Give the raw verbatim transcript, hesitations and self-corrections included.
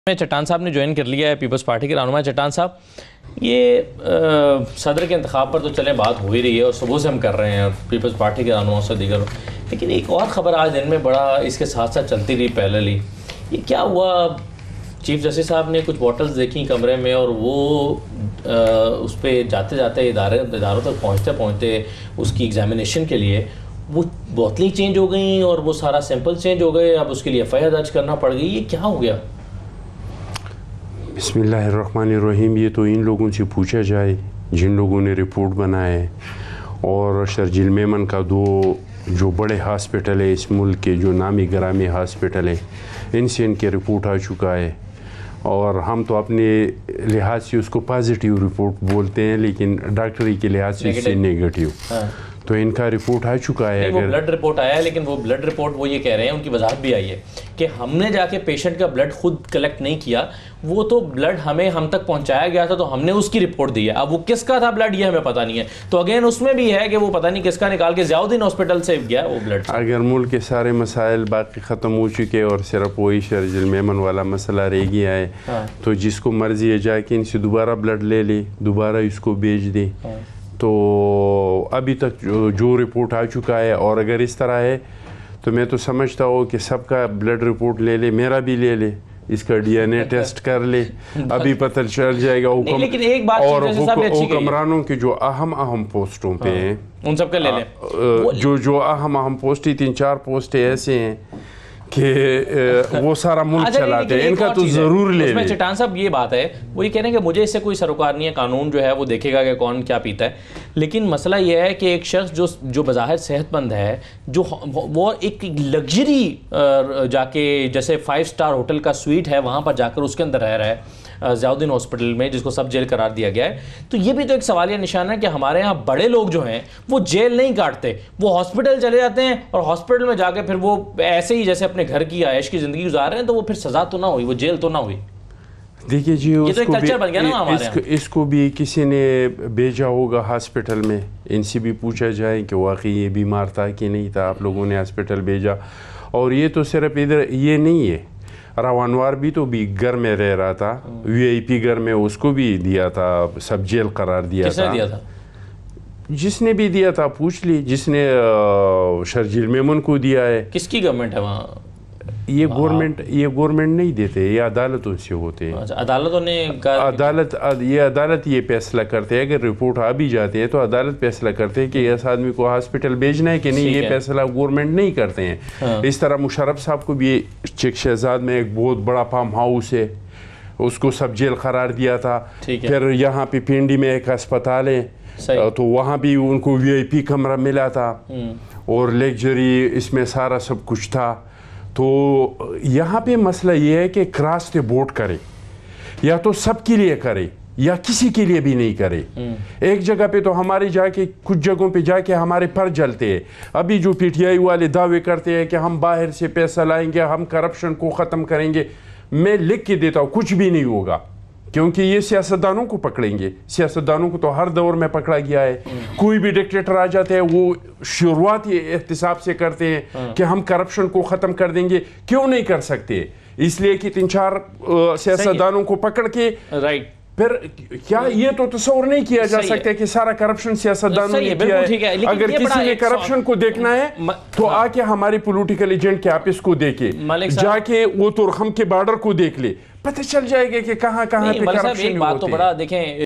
میں چٹان صاحب نے جوائن کر لیا ہے پیپلز پارٹی کے رہنما چٹان صاحب. یہ صدر کے انتخاب پر تو چلے بات ہو ہی رہی ہے اور صبح سے ہم کر رہے ہیں پیپلز پارٹی کے رہنما سے دیگر, لیکن ایک اور خبر آج دن میں بڑا اس کے ساتھ ساتھ چلتی رہی پیرللی. یہ کیا ہوا, چیف جسٹس صاحب نے کچھ بوٹلز دیکھیں کمرے میں اور وہ اس پہ جاتے جاتے ادارے اداروں تک پہنچتے پہنچتے اس کی ایگزامینیشن کے لیے وہ بوتلیں چینج ہو گئیں اور وہ سارا سیمپل چینج ہو گئے, اب اس کے لیے ایف آئی آر درج کرنا پڑ گئی. یہ کیا ہو گیا؟ بسم اللہ الرحمن الرحیم. یہ تو ان لوگوں سے پوچھا جائے جن لوگوں نے رپورٹ بنایا ہے, اور شرجیل میمن کا دو جو بڑے ہاسپٹل ہے اس ملک کے, جو نامی گرامی ہاسپٹل ہے, ان سے ان کے رپورٹ آ چکا ہے, اور ہم تو اپنے لحاظ سے اس کو پازیٹیو رپورٹ بولتے ہیں لیکن ڈاکٹری کے لحاظ سے اس سے نیگیٹیو. تو ان کا رپورٹ آ چکا ہے. وہ بلڈ رپورٹ آیا ہے, لیکن وہ بلڈ رپورٹ وہ یہ کہہ رہے ہیں, ان کی وضاحت بھی آئی ہے کہ ہم نے جا کے پیشنٹ کا بلڈ خود کلیکٹ نہیں کیا, وہ تو بلڈ ہمیں ہم تک پہنچایا گیا تھا تو ہم نے اس کی رپورٹ دی ہے. اب وہ کس کا تھا بلڈ یہ ہمیں پتہ نہیں ہے. تو اگین اس میں بھی ہے کہ وہ پتہ نہیں کس کا نکال کے ضیاء الدین ہاسپٹل سے گیا وہ بلڈ. اگر ملک کے سارے مسائل باقی ختم ہو چکے اور صرف وہی شرجیل میمن والا مسئلہ رہ گیا ہے, تو جس کو مرضی ہے جا کے ان سے دوبارہ بلڈ لے لے, دوبارہ اس کو بیچ دے. تو ابھی تک جو جو رپورٹ آ چکا ہے, اور اگر اس طرح ہے تو میں تو سمجھتا ہوں کہ سب کا بلڈ رپورٹ لے لے, میرا بھی لے لے, اس کا ڈی این اے ٹیسٹ کر لے, ابھی پتہ چل جائے گا. حکم اور حکمرانوں کے جو اہم اہم پوسٹوں پہ ہیں ان سب کا لے لیں. جو جو اہم اہم پوسٹ ہی تین چار پوسٹ ایسے ہیں کہ وہ سارا ملک چلاتے ہیں, ان کا تو ضرور لے لیں. چٹان صاحب یہ بات ہے, وہ یہ کہہ رہے ہیں کہ مجھے اس سے کوئی سروکار نہیں ہے, قانون جو ہے وہ دیکھے گا کہ کون کیا پیتا ہے. لیکن مسئلہ یہ ہے کہ ایک شخص جو جو بظاہر صحت مند ہے, جو وہ ایک لگژری جا کے جیسے فائیو سٹار ہوٹل کا سویٹ ہے وہاں پر جا کر اس کے اندر رہ رہا ہے ضیاء الدین ہاسپٹل میں, جس کو سب جیل قرار دیا گیا ہے. تو یہ بھی تو ایک سوالیہ نشان ہے کہ ہمارے یہاں بڑے لوگ جو ہیں وہ جیل نہیں کاٹتے, وہ ہاسپٹل چلے جاتے ہیں اور ہاسپٹل میں جا کے پھر وہ ایسے ہی جیسے اپنے گھر کی عائش کی زندگی گزار رہے ہیں, تو وہ پھر سزا تو نہ ہوئی, وہ جیل تو نہ ہوئی. دیکھیے جی, اس کو بھی کسی نے بھیجا ہوگا ہاسپٹل میں, ان سے بھی پوچھا جائے کہ واقعی یہ بیمار تھا کہ نہیں تھا, آپ لوگوں نے ہاسپٹل بھیجا. اور یہ تو صرف ادھر یہ نہیں ہے, روانوار بھی تو بھی گھر میں رہ رہا تھا, وی آئی پی گھر میں, اس کو بھی دیا تھا سب جیل قرار دیا تھا. جس نے بھی دیا تھا پوچھ لی, جس نے شرجیل میمن کو دیا ہے. کس کی گورنمنٹ ہے وہاں؟ یہ گورنمنٹ یہ گورنمنٹ نہیں دیتے, یہ عدالتوں سے ہوتے ہیں. عدالتوں نے عدالت یہ عدالت یہ فیصلہ کرتے ہیں, اگر رپورٹ آ بھی جاتے ہیں تو عدالت فیصلہ کرتے ہیں کہ اس آدمی کو ہاسپٹل بھیجنا ہے کہ نہیں, یہ فیصلہ گورنمنٹ نہیں کرتے ہیں. اس طرح مشرف صاحب کو بھی چک شہزاد میں ایک بہت بڑا فارم ہاؤس ہے, اس کو سب جیل قرار دیا تھا. پھر یہاں پہ پنڈی میں ایک ہسپتال ہے, تو وہاں بھی ان کو وی آئی پی کمرہ ملا تھا اور لیکچری اس میں سارا سب کچھ تھا. تو یہاں پہ مسئلہ یہ ہے کہ کراس تے بورڈ کرے, یا تو سب کے لیے کرے یا کسی کے لیے بھی نہیں کرے. ایک جگہ پہ تو ہمارے جا کے کچھ جگہوں پہ جا کے ہمارے پر جلتے ہیں. ابھی جو پی ٹی آئی والے دعوے کرتے ہیں کہ ہم باہر سے پیسہ لائیں گے, ہم کرپشن کو ختم کریں گے, میں لکھ کے دیتا ہوں کچھ بھی نہیں ہوگا, کیونکہ یہ سیاستدانوں کو پکڑیں گے. سیاستدانوں کو تو ہر دور میں پکڑا گیا ہے. کوئی بھی ڈکٹیٹر آ جاتے ہیں وہ شروعات یہ احتساب سے کرتے ہیں کہ ہم کرپشن کو ختم کر دیں گے. کیوں نہیں کر سکتے؟ اس لیے کہ تین چار سیاستدانوں کو پکڑ کے رائٹ پھر کیا یہ تو تصور نہیں کیا جا سکتا کہ سارا کرپشن سیاستدانوں نے کیا ہے. اگر کسی نے کرپشن کو دیکھنا ہے تو آ کے ہمارے پولیٹیکل ایجنٹ کے آفس کو دیکھے, جا کے وہ ترخم کے بارڈر کو دیکھ لے, پتہ چل جائے گا کہ کہاں کہاں پہ کرپشن ہوتے ہیں. بات تو بڑا دیکھیں